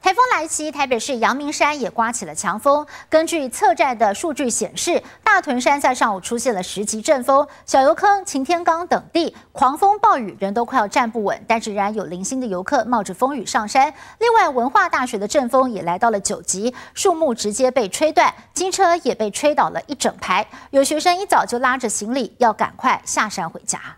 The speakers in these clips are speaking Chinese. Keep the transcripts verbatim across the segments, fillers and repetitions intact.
台风来袭，台北市阳明山也刮起了强风。根据测站的数据显示，大屯山在上午出现了十级阵风，小油坑、擎天岗等地狂风暴雨，人都快要站不稳，但仍然有零星的游客冒着风雨上山。另外，文化大学的阵风也来到了九级，树木直接被吹断，机车也被吹倒了一整排。有学生一早就拉着行李要赶快下山回家。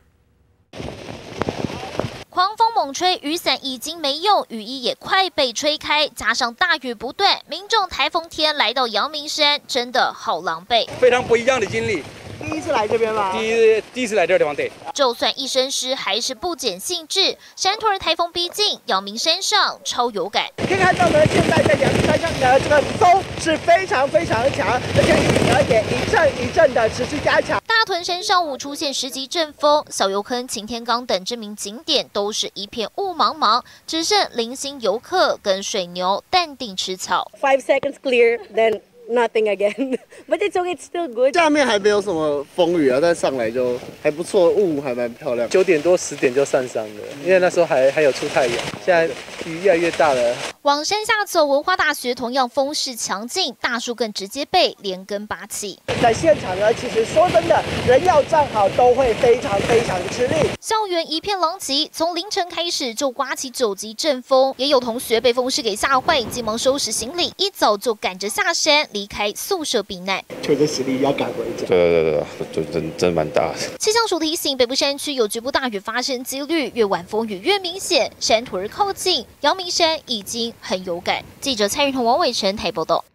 狂风猛吹，雨伞已经没用，雨衣也快被吹开，加上大雨不断，民众台风天来到阳明山，真的好狼狈， 非常不一样的经历。 第一次来这边吗？ 第一第一次来这个地方，对。 就算一身湿，还是不减兴致。山屯台风逼近，阳明山上超有感。 可以看到呢，现在在阳明山上呢，这个风是非常非常的强，而且雨呢也一阵一阵的持续加强。 大屯山上午出现十级阵风，小油坑、擎天岗等知名景点都是一片雾茫茫，只剩零星游客跟水牛淡定吃草。 Five seconds clear, then nothing again. But it's okay, it's still good. 下面还没有什么风雨啊，但上来就还不错，雾还蛮漂亮。 九点多十点就上山了，因为那时候还还有出太阳，现在雨越来越大了。 往山下走，文化大学同样风势强劲，大树更直接被连根拔起。 在现场呢，其实说真的，人要站好都会非常非常的吃力。 校园一片狼藉，从凌晨开始就刮起九级阵风，也有同学被风势给吓坏，急忙收拾行李，一早就赶着下山离开宿舍避难。 推着行李要赶回家。 对对对对，就真真蛮大的。 气象署提醒，北部山区有局部大雨发生几率，越晚风雨越明显。山屯靠近，阳明山已经很有感。记者蔡玉彤、王伟成台报道。